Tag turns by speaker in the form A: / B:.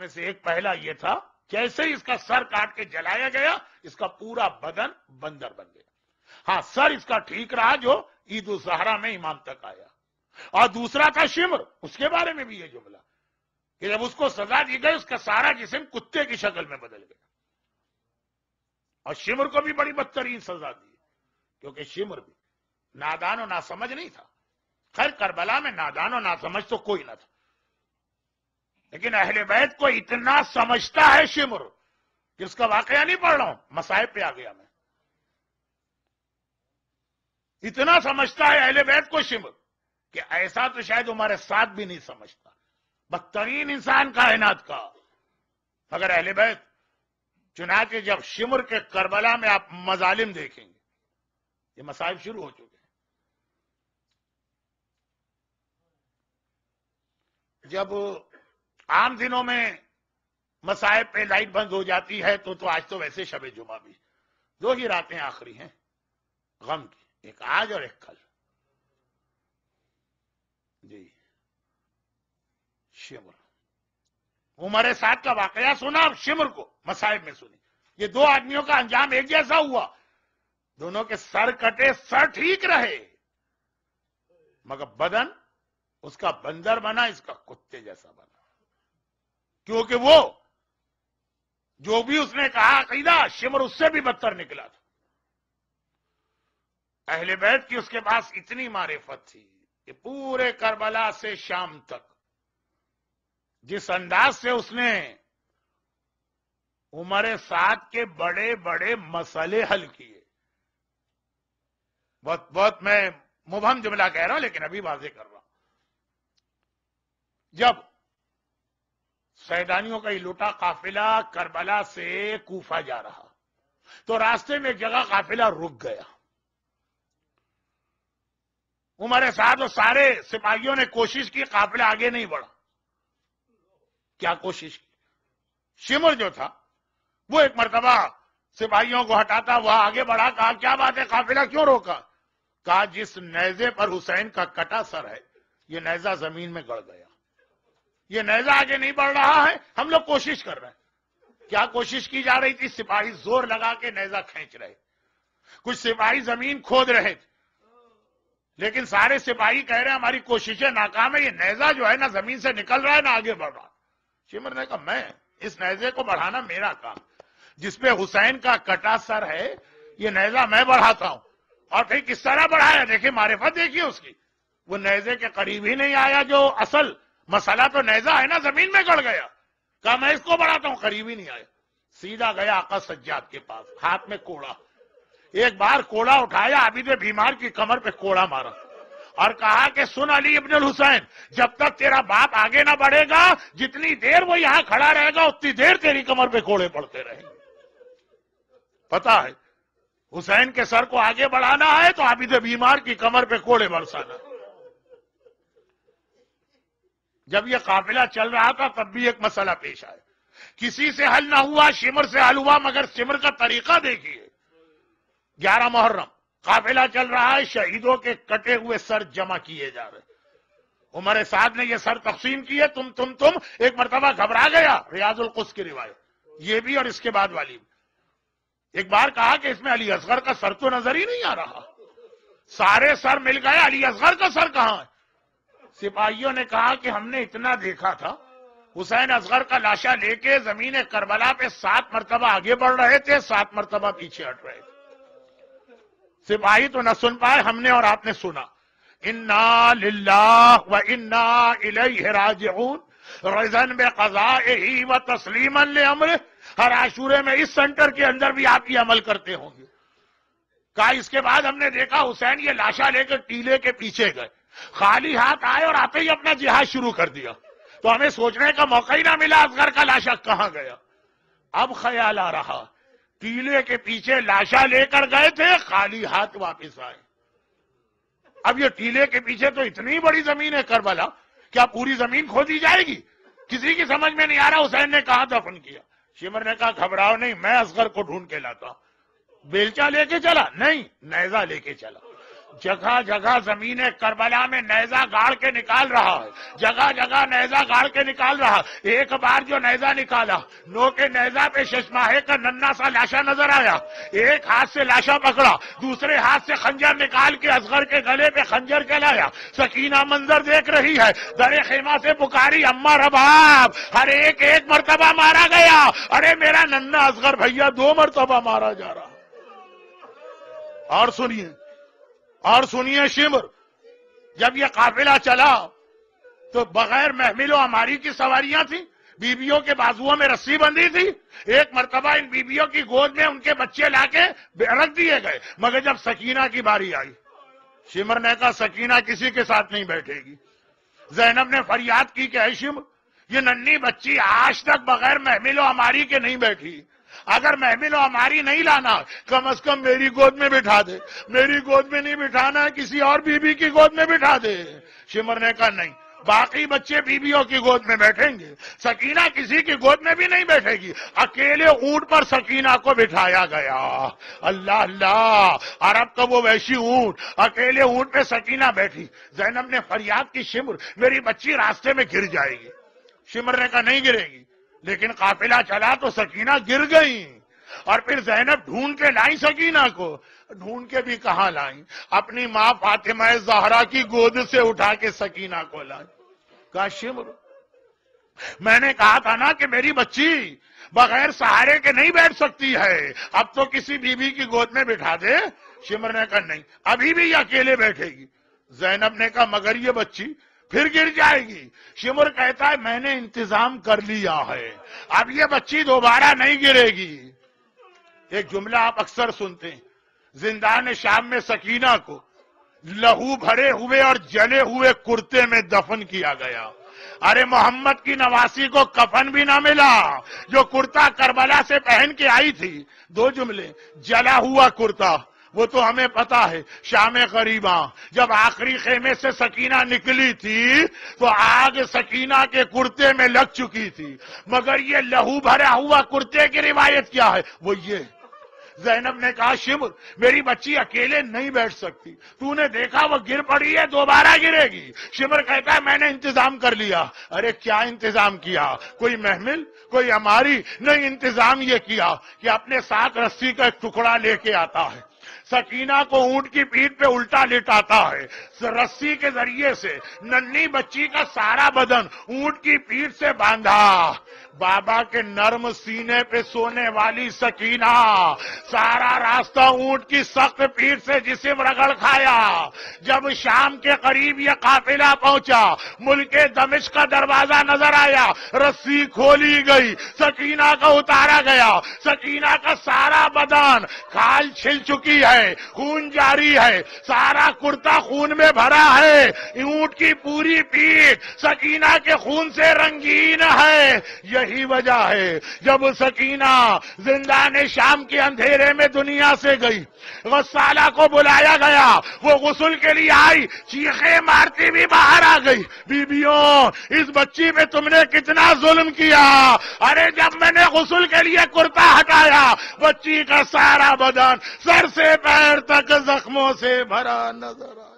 A: میں سے ایک پہلا یہ تھا، جیسے ہی اس کا سر کاٹ کے جلایا گیا اس کا پورا بدن بندر بن گیا. ہاں سر اس کا ٹھیک رہا جو عید الزہرا میں امام تک آیا. اور دوسرا تھا شمر، اس کے بارے میں بھی یہ جملہ کہ جب اس کو سزا دی گئی اس کا سارا جسم کتے کی شکل میں بدل گیا. اور شمر کو بھی بڑی بدترین سزا دی، کیونکہ شمر بھی نادان و ناسمجھ نہیں تھا. خیر کربلا میں نادان و ناسمجھ تو کوئی نہ تھا، لیکن اہل بیت کو اتنا سمجھتا ہے شمر کہ اس کا واقعہ نہیں پڑھ رہا ہوں، مصائب پہ آ گیا میں. اتنا سمجھتا ہے اہل بیت کو شمر کہ ایسا تو شاید ہمارے ساتھ بھی نہیں سمجھتا. بدترین انسان کائنات کا مگر اہل بیت. چنانچہ جب شمر کے کربلا میں آپ مظالم دیکھیں گے، یہ مصائب شروع ہو چکے ہیں. جب عام دنوں میں مصائب پہ لائٹ بند ہو جاتی ہے تو آج تو ویسے شب جمعہ بھی 2 ہی راتیں آخری ہیں غم کی، ایک آج اور ایک کل. جی شمر عمر سعد کا واقعہ سنا، اب شمر کو مصائب میں سنی. یہ 2 آدمیوں کا انجام ایک جیسا ہوا، دونوں کے سر کٹے، سر ٹھیک رہے مگر بدن اس کا بندر بنا، اس کا کتے جیسا بنا. کیونکہ وہ جو بھی اس نے کہا عقیدہ، شمر اس سے بھی بدتر نکلا تھا. اہل بیت کی اس کے پاس اتنی معرفت تھی کہ پورے کربلا سے شام تک جس انداز سے اس نے عمر سعد کے بڑے بڑے مسئلے حل کیے، بہت میں مبہم جملہ کہہ رہا ہوں لیکن ابھی واضح کر رہا ہوں. جب سیدانیوں کا یہ لوٹا قافلہ کربلا سے کوفہ جا رہا تو راستے میں ایک جگہ قافلہ رک گیا. عمر سعد اور سارے سپاہیوں نے کوشش کی، قافلہ آگے نہیں بڑھا. کیا کوشش کی؟ شمر جو تھا وہ ایک مرتبہ سپاہیوں کو ہٹاتا ہوا آگے بڑھا. کہا کیا بات ہے، قافلہ کیوں روکا؟ کہا جس نیزے پر حسین کا کٹا سر ہے یہ نیزہ زمین میں گڑ گیا، یہ نیزہ آگے نہیں بڑھ رہا ہے. ہم لوگ کوشش کر رہے ہیں. کیا کوشش کی جا رہی تھی؟ سپاہی زور لگا کے نیزہ کھینچ رہے، کچھ سپاہی زمین کھود رہے تھے، لیکن سارے سپاہی کہہ رہے ہیں ہماری کوششیں ناکام ہے، یہ نیزہ جو ہے نہ زمین سے نکل رہا ہے نہ آگے بڑھ رہا. شمر نے کہا میں اس نیزے کو بڑھانا میرا کام، جس پہ حسین کا کٹا سر ہے یہ نیزہ میں بڑھاتا ہوں. اور پھر کس طرح بڑھایا دیکھیں، معرفت دیکھیے اس کی. وہ نیزے کے قریب ہی نہیں آیا، جو اصل مسئلہ تو نیزہ ہے نا، زمین میں گڑ گیا. کہا میں اس کو بڑھاتا ہوں، قریب ہی نہیں آیا. سیدھا گیا آقا سجاد کے پاس، ہاتھ میں کوڑا. ایک بار کوڑا اٹھایا، عابد بیمار کی کمر پہ کوڑا مارا اور کہا کہ سن علی ابن الحسین، جب تک تیرا باپ آگے نہ بڑھے گا، جتنی دیر وہ یہاں کھڑا رہے گا اتنی دیر تیری کمر پہ کوڑے پڑتے رہیں گے. پتا ہے حسین کے سر کو آگے بڑھانا ہے تو عابد بیمار کی کمر پہ کوڑے برسانا. جب یہ قافلہ چل رہا تھا تب بھی ایک مسئلہ پیش آیا، کسی سے حل نہ ہوا، شمر سے حل ہوا. مگر شمر کا طریقہ دیکھیے. 11 محرم قافلہ چل رہا ہے، شہیدوں کے کٹے ہوئے سر جمع کیے جا رہے. عمر سعد نے یہ سر تقسیم کیے. تم ایک مرتبہ گھبرا گیا، ریاض القدس کی روایت یہ بھی اور اس کے بعد والی بھی. ایک بار کہا کہ اس میں علی اصغر کا سر تو نظر ہی نہیں آ رہا. سارے سر مل گئے، علی اصغر کا سر کہاں ہے؟ سپاہیوں نے کہا کہ ہم نے اتنا دیکھا تھا، حسین اصغر کا لاشا لے کے زمین کربلا پہ 7 مرتبہ آگے بڑھ رہے تھے، 7 مرتبہ پیچھے ہٹ رہے تھے. سپاہی تو نہ سن پائے، ہم نے اور آپ نے سنا. انا للہ و انا الیہ راجعون رضن بقضائہ و تسلیما لامرہ. ہر عاشورے میں اس سینٹر کے اندر بھی آپ یہ عمل کرتے ہوں گے. کہا اس کے بعد ہم نے دیکھا حسین یہ لاشا لے کر ٹیلے کے پیچھے گئے، خالی ہاتھ آئے اور آتے ہی اپنا جہاد شروع کر دیا. تو ہمیں سوچنے کا موقع ہی نہ ملا اصغر کا لاشا کہاں گیا. اب خیال آ رہا ٹیلے کے پیچھے لاشا لے کر گئے تھے، خالی ہاتھ واپس آئے. اب یہ ٹیلے کے پیچھے تو اتنی بڑی زمین ہے کربلا، کیا پوری زمین کھودی جائے گی؟ کسی کی سمجھ میں نہیں آ رہا حسین نے کہاں دفن کیا. شمر نے کہا گھبراؤ نہیں، میں اصغر کو ڈھونڈ کے لاتا ہوں. بیلچا لے کے چلا؟ نہیں، نیزہ لے کے چلا. جگہ جگہ زمین کربلا میں نیزہ گاڑ کے نکال رہا ہے، جگہ جگہ نیزہ گاڑ کے نکال رہا۔ ایک بار جو نیزہ نکالا، نو کے نیزہ پہ ششماہے کا ننھا سا لاشا نظر آیا، ایک ہاتھ سے لاشا پکڑا، دوسرے ہاتھ سے خنجر نکال کے اصغر کے گلے پہ خنجر چلایا۔ سکینہ منظر دیکھ رہی ہے، در خیمہ سے پکاری، اماں رباب، ہر ایک ایک مرتبہ مارا گیا۔ ارے میرا ننھا اصغر بھیا 2 مرتبہ مارا جا رہا۔ اور سنیے شمر، جب یہ قافلہ چلا تو بغیر محمل و ہماری کی سواریاں تھیں، بیویوں کے بازوؤں میں رسی بندھی تھی۔ ایک مرتبہ ان بیویوں کی گود میں ان کے بچے لا کے رکھ دیے گئے، مگر جب سکینہ کی باری آئی، شمر نے کہا سکینہ کسی کے ساتھ نہیں بیٹھے گی۔ زینب نے فریاد کی کہ اے شمر، یہ ننھی بچی آج تک بغیر محمل و ہماری کے نہیں بیٹھی، اگر محمل و ہماری نہیں لانا کم از کم میری گود میں بٹھا دے، میری گود میں نہیں بٹھانا کسی اور بیوی کی گود میں بٹھا دے۔ شمر نے کہا نہیں، باقی بچے بیویوں کی گود میں بیٹھیں گے، سکینہ کسی کی گود میں بھی نہیں بیٹھے گی۔ اکیلے اونٹ پر سکینہ کو بٹھایا گیا۔ اللہ اللہ، عرب کا وہ وحشی اونٹ، اکیلے اونٹ پہ سکینہ بیٹھی۔ زینب نے فریاد کی شمر میری بچی راستے میں گر جائے گی۔ شمر نے کہا نہیں گرے گی، لیکن قافلہ چلا تو سکینہ گر گئی۔ اور پھر زینب ڈھونڈ کے لائیں سکینہ کو، ڈھونڈ کے بھی کہاں لائیں، اپنی ماں فاطمہ زہرا کی گود سے اٹھا کے سکینہ کو لائیں۔ کہا شمر، میں نے کہا تھا نا کہ میری بچی بغیر سہارے کے نہیں بیٹھ سکتی ہے، اب تو کسی بیوی کی گود میں بٹھا دے۔ شمر نے کہا نہیں، ابھی بھی یہ اکیلے بیٹھے گی۔ زینب نے کہا مگر یہ بچی پھر گر جائے گی۔ شمر کہتا ہے میں نے انتظام کر لیا ہے، اب یہ بچی دوبارہ نہیں گرے گی۔ ایک جملہ آپ اکثر سنتے ہیں، زندان شام میں سکینہ کو لہو بھرے ہوئے اور جلے ہوئے کرتے میں دفن کیا گیا۔ ارے محمد کی نواسی کو کفن بھی نہ ملا، جو کرتا کربلا سے پہن کے آئی تھی۔ 2 جملے، جلا ہوا کرتا، وہ تو ہمیں پتا ہے، شام غریباں جب آخری خیمے سے سکینہ نکلی تھی تو آگ سکینہ کے کرتے میں لگ چکی تھی، مگر یہ لہو بھرا ہوا کرتے کی روایت کیا ہے؟ وہ یہ۔ زینب نے کہا شمر میری بچی اکیلے نہیں بیٹھ سکتی، تو نے دیکھا وہ گر پڑی ہے، دوبارہ گرے گی۔ شمر کہتا ہے میں نے انتظام کر لیا۔ ارے کیا انتظام کیا؟ کوئی محمل، کوئی ہماری نہیں، انتظام یہ کیا کہ اپنے ساتھ رسی کا ایک ٹکڑا لے کے آتا ہے، سکینہ کو اونٹ کی پیٹھ پہ الٹا لٹاتا ہے، رسی کے ذریعے سے ننھی بچی کا سارا بدن اونٹ کی پیٹھ سے باندھا۔ بابا کے نرم سینے پہ سونے والی سکینہ سارا راستہ اونٹ کی سخت پیٹھ سے جسم رگڑ کھایا۔ جب شام کے قریب یہ قافلہ پہنچا، ملک دمشق کا دروازہ نظر آیا، رسی کھولی گئی، سکینہ کا اتارا گیا۔ سکینہ کا سارا بدن کھال چھل چکی ہے، خون جاری ہے، سارا کرتا خون میں بھرا ہے، اونٹ کی پوری پیٹھ سکینہ کے خون سے رنگین ہے۔ یہی وجہ ہے جب سکینہ زندان شام کے اندھیرے میں دنیا سے گئی، غسالہ کو بلایا گیا، وہ غسل کے لیے آئی، چیخیں مارتی بھی باہر آ گئی، بیبیوں اس بچی پہ تم نے کتنا ظلم کیا۔ ارے جب میں نے غسل کے لیے کرتا ہٹایا، بچی کا سارا بدن سر سے پیر تک زخموں سے بھرا نظر آیا۔